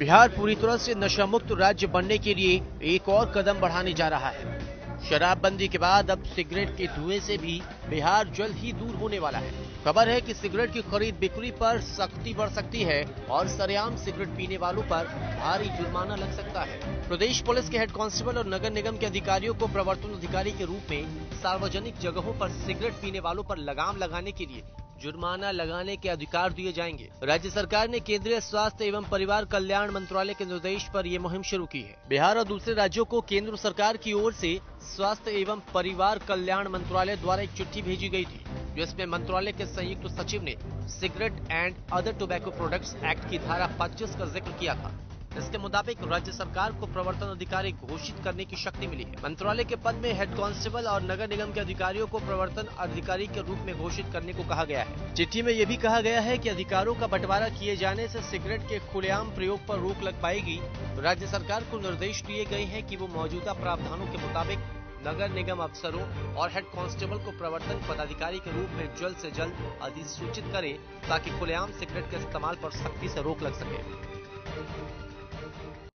बिहार पूरी तरह से नशा मुक्त राज्य बनने के लिए एक और कदम बढ़ाने जा रहा है। शराबबंदी के बाद अब सिगरेट के धुएं से भी बिहार जल्द ही दूर होने वाला है। खबर है कि सिगरेट की खरीद बिक्री पर सख्ती बढ़ सकती है और सरेआम सिगरेट पीने वालों पर भारी जुर्माना लग सकता है। प्रदेश पुलिस के हेड कांस्टेबल और नगर निगम के अधिकारियों को प्रवर्तन अधिकारी के रूप में सार्वजनिक जगहों पर सिगरेट पीने वालों पर लगाम लगाने के लिए जुर्माना लगाने के अधिकार दिए जाएंगे। राज्य सरकार ने केंद्रीय स्वास्थ्य एवं परिवार कल्याण मंत्रालय के निर्देश पर ये मुहिम शुरू की है। बिहार और दूसरे राज्यों को केंद्र सरकार की ओर से स्वास्थ्य एवं परिवार कल्याण मंत्रालय द्वारा एक चिट्ठी भेजी गई थी, जिसमें मंत्रालय के संयुक्त सचिव ने cigarette and other tobacco products act की धारा 25 का जिक्र किया था। इसके मुताबिक राज्य सरकार को प्रवर्तन अधिकारी घोषित करने की शक्ति मिली है। मंत्रालय के पद में हेड कांस्टेबल और नगर निगम के अधिकारियों को प्रवर्तन अधिकारी के रूप में घोषित करने को कहा गया है। चिट्ठी में यह भी कहा गया है कि अधिकारों का बंटवारा किए जाने से सिगरेट के खुलेआम प्रयोग पर रोक लग पाएगी। राज्य सरकार को निर्देश दिए गए हैं कि वो मौजूदा प्रावधानों के मुताबिक नगर निगम अफसरों और हेड कांस्टेबल को प्रवर्तन पदाधिकारी के रूप में जल्द से जल्द अधिसूचित करे, ताकि खुलेआम सिगरेट के इस्तेमाल पर सख्ती से रोक लग सके।